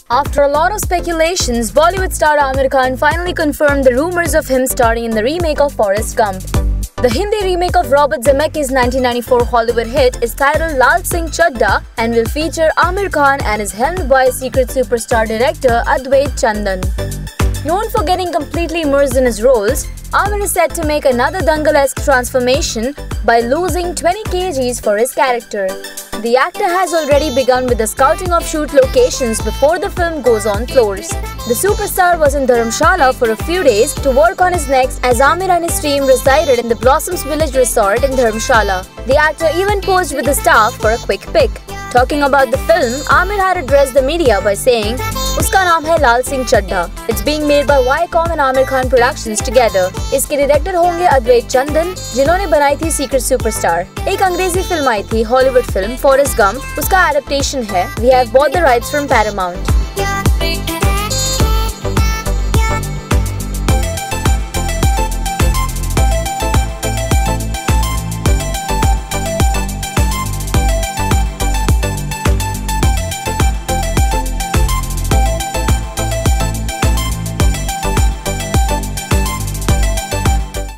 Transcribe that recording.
After a lot of speculations, Bollywood star Aamir Khan finally confirmed the rumors of him starring in the remake of Forrest Gump. The Hindi remake of Robert Zemeckis' 1994 Hollywood hit is titled Lal Singh Chadda and will feature Aamir Khan and is helmed by secret superstar director Advait Chandan. Known for getting completely immersed in his roles, Aamir is set to make another Dangal-esque transformation by losing 20 kgs for his character. The actor has already begun with the scouting of shoot locations before the film goes on floors. The superstar was in Dharamshala for a few days to work on his next as Aamir and his team resided in the Blossoms Village Resort in Dharamshala. The actor even posed with the staff for a quick pic. Talking about the film, Aamir had addressed the media by saying, "Uska naam hai Lal Singh Chadda. It's being made by Viacom and Aamir Khan Productions together. इसके director होंगे अद्वैत चंदन, जिन्होंने बनाई थी secret superstar. एक अंग्रेजी film आई थी, Hollywood film Forrest Gump, उसका एडेप्टेशन है। We have bought the rights from Paramount."